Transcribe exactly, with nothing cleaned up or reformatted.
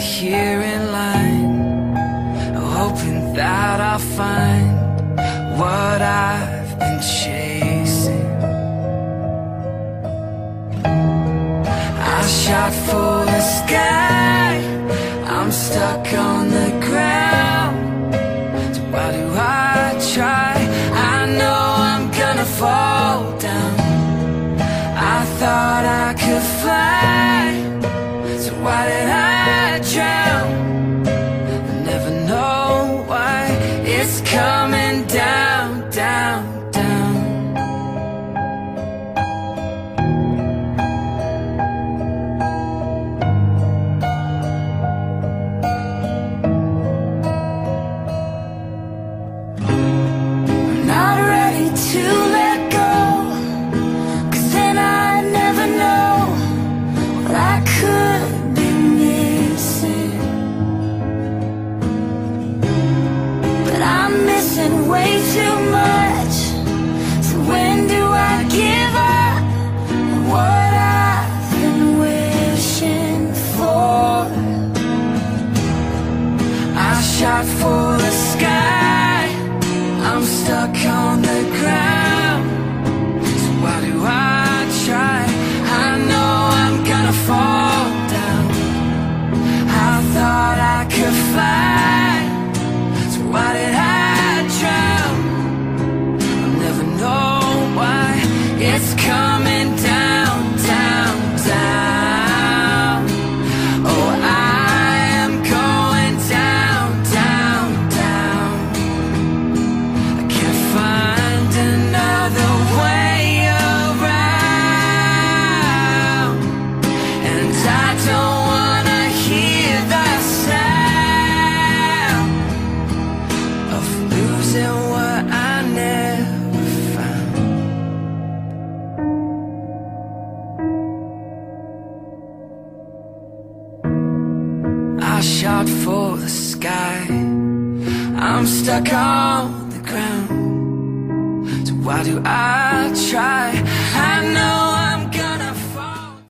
here in line, hoping that I'll find what I've been chasing. I shot for the sky, I'm stuck on the ground. So why do I try? I know I'm gonna fall down. I thought I could fly, so why did I drown? I never know why it's coming down, down, down. I'm not ready to let go, 'cause then I never know what I could be missing. But I'm missing way too much, so when do I give up what I've been wishing for? I shot for the sky, I'm stuck on the ground. So why do I try? I know I'm gonna fall down. I thought I could fly, so why did I drown? I'll never know why it's coming down, down, down. Oh, I am going down, down, down. I can't find another way around, and I don't wanna hear the sound of losing what I never found. I shot for the sky, I'm stuck on the ground. So why do I try? I know